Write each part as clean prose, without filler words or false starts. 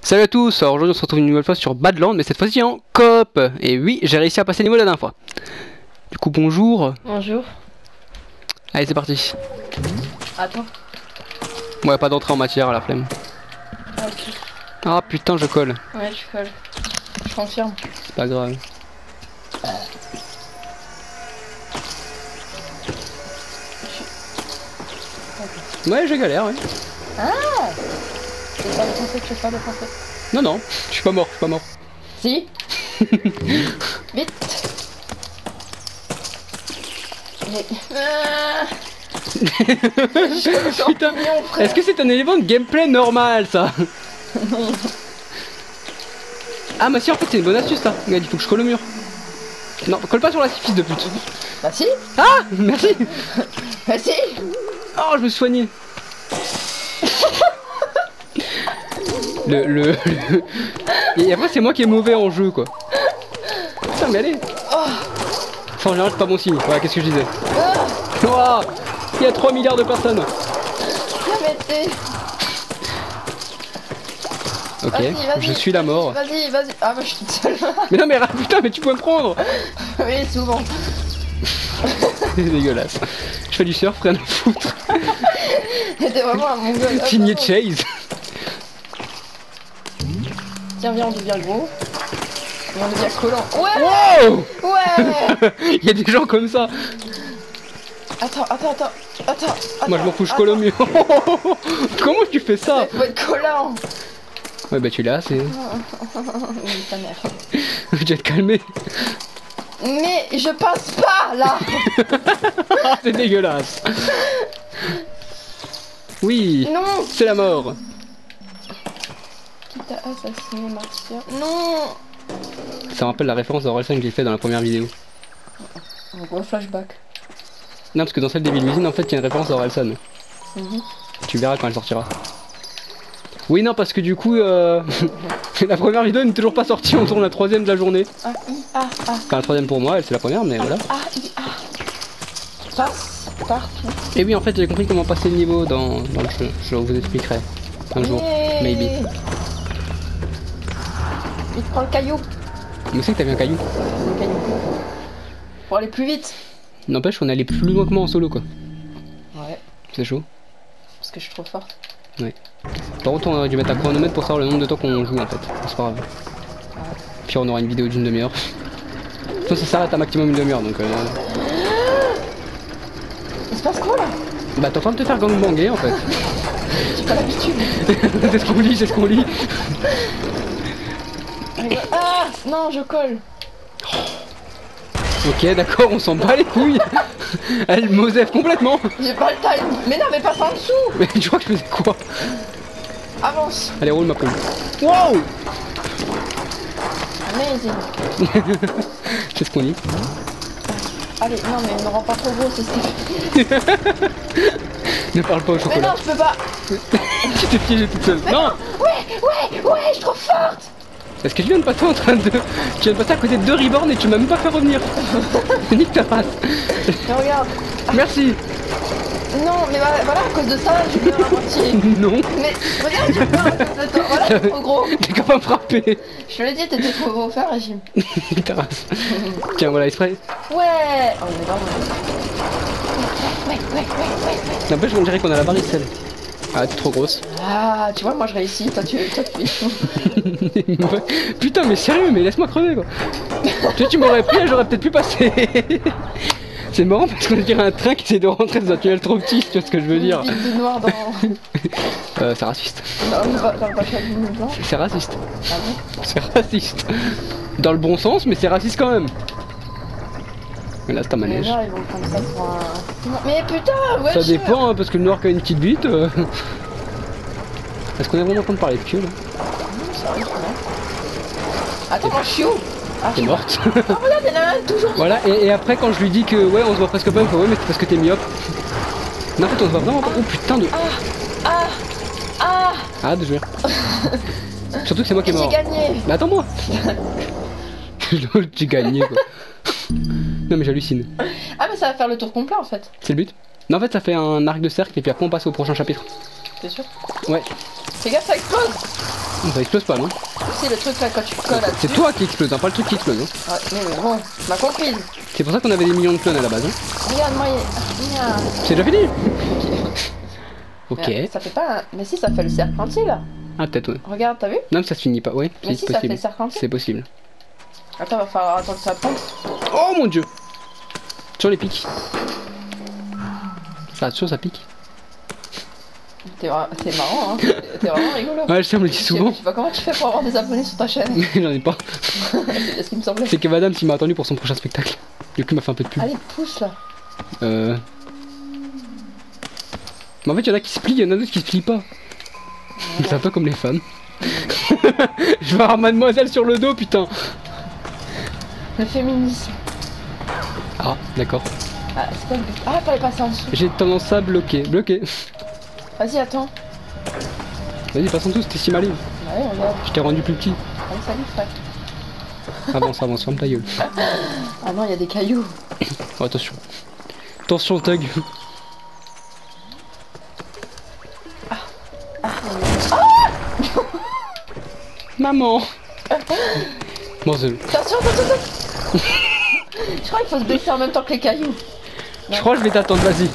Salut à tous, alors aujourd'hui on se retrouve une nouvelle fois sur Badlands, mais cette fois-ci en coop. Et oui, j'ai réussi à passer le niveau la dernière fois. Du coup, bonjour. Bonjour. Allez, c'est parti. À toi. Ouais, pas d'entrée en matière à la flemme. Ok. Ah putain, je colle. Ouais, tu colles. Je confirme. C'est pas grave. Ouais, je galère, ouais. Ah, c'est pas le français que je fais pas le français. Non, non, je suis pas mort, je suis pas mort. Si. Vite. Mais... Putain, est-ce que c'est un élément de gameplay normal ça? Ah, mais si, en fait, c'est une bonne astuce ça. Regarde, il faut que je colle au mur. Non, colle pas sur la fils de pute. Bah si. Ah, merci. Bah si. Oh, je me suis soigné. Et après, c'est moi qui est mauvais en jeu quoi. Putain, mais allez. Ça en général, c'est pas bon signe. Voilà, qu'est-ce que je disais. Oh, il y a 3 milliards de personnes. Ok, vas-y, je suis la mort. Vas-y, vas-y. Ah bah je suis toute seule. Mais non, mais putain, mais tu peux me prendre. Oui, souvent. C'est dégueulasse. Je fais du surf, rien à foutre. T'es vraiment un mongol. Signé Chase. Tiens, viens, on devient gros. Et on devient collant. Ouais. Wow. Ouais. Il y a des gens comme ça. Attends. Moi je m'en fous, je colle au mur. Comment tu fais ça? Faut être collant. Ouais bah tu l'as, c'est... Oui, ta mère. Je vais te calmer. Mais je passe pas là. C'est dégueulasse. Oui. Non. C'est la mort. Qui t'a assassiné, Martyr? Non. Ça me rappelle la référence d'Orelsan que j'ai fait dans la première vidéo. Un gros flashback. Non, parce que dans celle des Villuisines, en fait, il y a une référence d'Orelsan. Tu verras quand elle sortira. Oui, non, parce que du coup, la première vidéo n'est toujours pas sortie, on tourne la troisième de la journée. Enfin, la troisième pour moi, elle c'est la première, mais voilà. Passe partout. Et oui, en fait, j'ai compris comment passer le niveau dans le jeu. Je vous expliquerai un jour, maybe. Il te prend le caillou. Mais c'est que t'as vu un caillou. Le caillou. Pour aller plus vite. N'empêche, on est allé plus loin que moi en solo, quoi. Ouais. C'est chaud. Parce que je suis trop forte. Ouais. Par contre, on aurait dû mettre un chronomètre pour savoir le nombre de temps qu'on joue, en fait. C'est pas grave. Ouais. Puis on aura une vidéo d'une demi-heure. Ça s'arrête à maximum une demi-heure, donc... Il se passe quoi là? Bah t'es en train de te faire gangbanger en fait. J'ai pas l'habitude. C'est ce qu'on lit, Ah non, je colle. Ok, d'accord, on s'en bat les couilles. Elle mosève complètement. J'ai pas le time. Mais non, mais passe en dessous. Mais tu crois que je faisais quoi? Avance. Allez, roule ma poule. Wow. Amazing. C'est ce qu'on lit. Allez, non mais ne rends pas trop gros, c'est ce que... Ne parle pas au chocolat. Mais non, je peux pas. Tu t'es piégé toute seule. Mais non. Ouais, je suis trop forte. Est-ce que tu viens de passer en train de... Tu viens de passer à côté de 2 reborn et tu m'as même pas fait revenir. Nique ta race. Mais regarde. Merci. Non, mais voilà, à cause de ça, je vais à moitié. Non. Mais regarde, j'ai peur à cause de toi. Voilà, t'es trop gros. T'es capable de me frapper. Je te l'ai dit, t'étais trop gros, fais un régime. Nique ta race. Tiens, voilà, exprès. Ouais. Oh, mais vraiment. Ouais. N'empêche, on dirait qu'on a la varicelle. Ah, t'es trop grosse. Ah, tu vois, moi je réussis, toi tu Putain, mais sérieux, mais laisse-moi crever quoi. Tu m'aurais pris, j'aurais peut-être pu passer. C'est marrant parce qu'on dirait un train qui essaie de rentrer dans un tunnel trop petit, tu vois ce que je veux dire. Une bite de noir dans... C'est raciste. dans le papier blanc. C'est raciste. Ah bon? C'est raciste. Dans le bon sens, mais c'est raciste quand même. Mais là, c'est un Les manège. gens ils vont prendre ça pour un... Mais putain, ouais. Ça dépend, hein, parce que le noir qui a une petite bite... Est-ce qu'on est vraiment en train de parler de queue là? Ça arrive, non. Attends, moi je suis où? Ah, T'es morte. Oh regarde, il y en a un toujours. Voilà, et après quand je lui dis que ouais on se voit presque pas, il me fait ouais mais c'est parce que t'es myope. Non en fait on se voit vraiment pas. Oh putain de... Ah de jouer. Surtout que c'est moi qui est mort. J'ai gagné. Mais attends-moi. J'ai gagné quoi. Non mais j'hallucine. Ah mais ça va faire le tour complet en fait. C'est le but. Non en fait ça fait un arc de cercle et puis après on passe au prochain chapitre. T'es sûr? Ouais. Fais gaffe, ça explose. Ça explose pas, non? C'est le truc là quand tu colles là. C'est toi qui explose, hein, pas le truc qui explose. Hein. Ouais, mais bon, tu m'as compris. C'est pour ça qu'on avait des millions de clones à la base. Hein. Regarde-moi, C'est déjà fini. Ok. Mais ça fait pas un... Mais si, ça fait le cercle entier là. Ah, peut-être, ouais. Regarde, t'as vu? Non, mais ça se finit pas, ouais. Mais si, ça fait le cercle entier. C'est possible. Attends, va falloir attendre que ça pompe. Oh mon dieu! Sur les pics. Ça, attention, ça pique. C'est marrant, hein. T'es vraiment rigolo. Ouais, je sais, on me le dit souvent. Je sais pas comment tu fais pour avoir des abonnés sur ta chaîne. J'en ai pas. C'est ce qui me semblait. C'est que Madame qui m'a attendu pour son prochain spectacle. Du coup, il m'a fait un peu de pub. Allez, pousse là. Mais en fait, il y en a qui se plient, il y en a d'autres qui se plient pas. C'est un peu comme les femmes. Je vais avoir mademoiselle sur le dos, putain. Le féminisme. Ah, d'accord. Ah, c'est quoi le but? Ah, fallait passer en dessous. J'ai tendance à bloquer. Bloquer. Vas-y, attends. Vas-y, passe en dessous, c'était si malin. Ouais, regarde. Je t'ai rendu plus petit. Allez, salut, frère. Avance, ferme ta gueule. Ah non, il y a des cailloux. Oh, attention. Attention, ta gueule. Maman. Bon, c'est... Attention. Je crois qu'il faut se baisser en même temps que les cailloux. Je crois que je vais t'attendre, vas-y.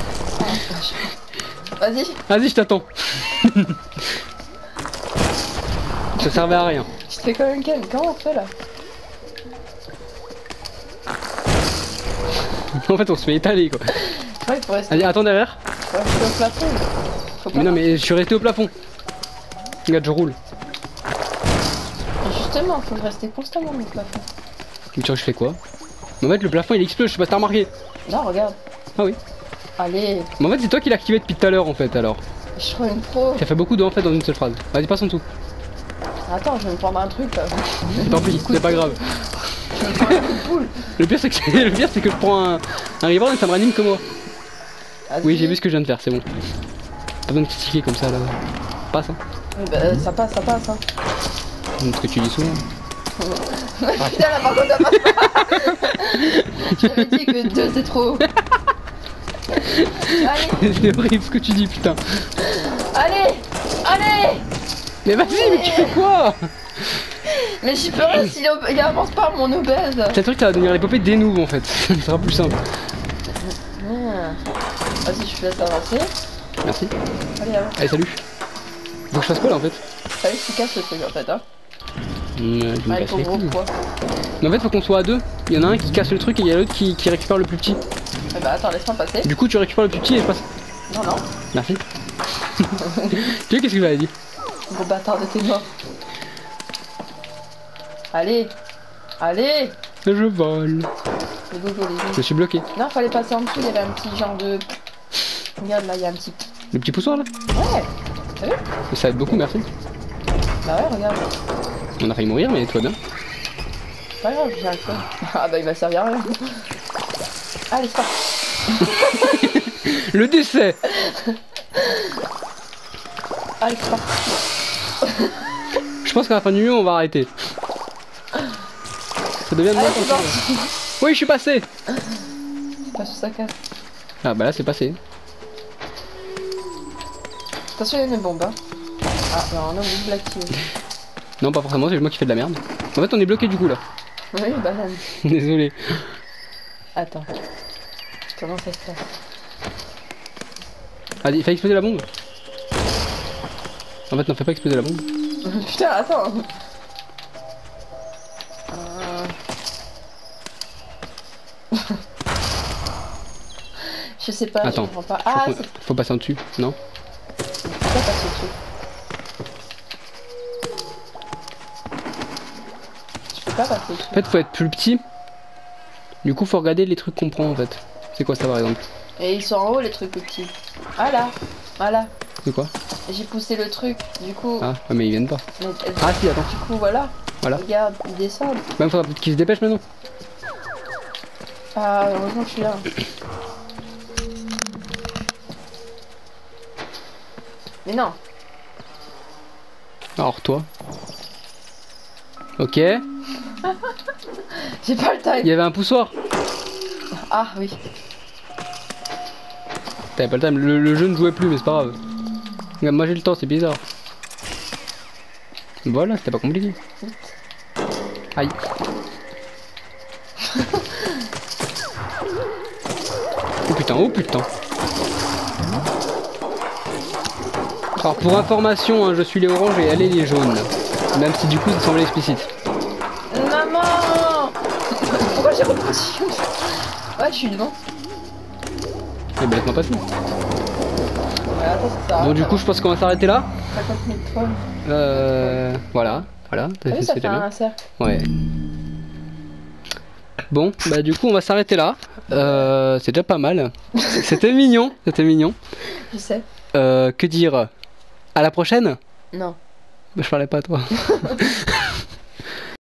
Vas-y. Vas-y, je t'attends. Ça servait à rien. Je te fais quand même quel? Comment on fait là? En fait, on se fait étaler, quoi. Ouais, il faut rester. Allez, attends derrière. Faut rester au plafond. Faut pas Mais non, mais je suis resté au plafond. Regarde, je roule. Et justement, faut rester constamment au plafond. Mais tu vois, je fais quoi? Mais en fait, le plafond il explose, je sais pas si t'as remarqué. Non, regarde. Ah oui. Allez. Mais en fait, c'est toi qui l'as activé depuis tout à l'heure, en fait, alors. Je suis une pro. Ça fait beaucoup de en fait dans une seule phrase. Vas-y, passe en dessous. Attends, je vais me prendre un truc là. Tant pis, c'est pas grave. Je vais me prendre un coup de poule. Le pire, c'est que je prends un reward et ça me ranime que moi. Vas-y. Oui, j'ai vu ce que je viens de faire, c'est bon. Pas besoin de critiquer comme ça, là. Passe, hein. Oui, bah, ça passe, hein. C'est ce que tu dis souvent. Putain, là par contre, ça passe pas. J'avais dit que 2 c'est trop. Allez, C'est horrible ce que tu dis, putain. allez. Mais vas-y, mais tu fais quoi? Mais j'y peux rien il avance pas mon obèse. C'est le truc, ça va devenir l'épopée des noobs en fait. Ça sera plus simple. Vas-y, je te laisse avancer. Merci. Allez, avance. Allez, salut. Faut que je fasse quoi là en fait? Allez, tu casses le truc en fait, hein. Je me Allez, casse pour les gros couilles. quoi. Mais en fait, faut qu'on soit à deux. Il y en a un qui casse le truc et il y a l'autre qui récupère le plus petit. Eh bah attends, laisse-moi passer. Du coup, tu récupères le plus petit et je passe. Non. Merci. Tu sais qu'est-ce que j'avais dit? Gros bâtard de tes morts. Allez. Je vole. Les gogos, les Je suis bloqué. Non, fallait passer en dessous, il y avait un petit genre de... Regarde là, il y a un petit... Le petit poussoir là? Ouais. T'as vu? Ça aide beaucoup, merci. Bah ouais, regarde. On a failli mourir, mais tout va bien. Pas grave, j'ai un con. Ah bah il m'a servi à rien. Allez, c'est parti. Le décès. Allez, c'est parti. Je pense qu'à la fin du jeu, on va arrêter. Ça devient de Allez, moins c'est parti. Oui, je suis passé. C'est pas sous sa casse. Ah bah là, c'est passé. Attention, il y a une bombe, hein. Ah, alors on a oublié de l'activer. Non, pas forcément, c'est moi qui fais de la merde. En fait, on est bloqué du coup là. Oui, banane. Désolé. Attends. Comment ça se passe? Ah, il fallait exploser la bombe. En fait, non, fais pas exploser la bombe. Putain, attends. Je sais pas, Attends, je comprends pas. Ah, c'est faut passer en dessus, non? pas passer dessus. Je peux pas passer dessus. En fait, faut être plus petit. Du coup, faut regarder les trucs qu'on prend en fait. C'est quoi ça par exemple? Et ils sont en haut les trucs petits. Ah là, voilà. C'est quoi? J'ai poussé le truc, du coup. Ah, mais ils viennent pas. Mais, Ah si, attends. du coup, voilà. Voilà. Regarde, ils descendent. Même faudra peut-être qu'ils se dépêchent maintenant. Ah, heureusement que je suis là. Mais non. Alors toi. Ok. J'ai pas le time. Il y avait un poussoir. Ah oui. T'avais pas le time. Le jeu ne jouait plus, mais c'est pas grave. Regarde, moi j'ai le temps, c'est bizarre. Voilà, c'était pas compliqué. Aïe. Oh putain, oh putain. Alors pour information, hein, je suis les oranges et elle est les jaunes. Même si du coup ça semblait explicite. Maman. Pourquoi j'ai repris? Ouais, je suis devant. Mais bêtement pas tout. Ouais, attends, ça. Bon du coup je pense qu'on va s'arrêter là. 50 000 fois. Voilà. Voilà. Ah oui, ça fait un cercle. Ouais. Bon, bah du coup on va s'arrêter là. C'est déjà pas mal. C'était mignon, c'était mignon. Je sais. Que dire? À la prochaine? Non. Je parlais pas à toi.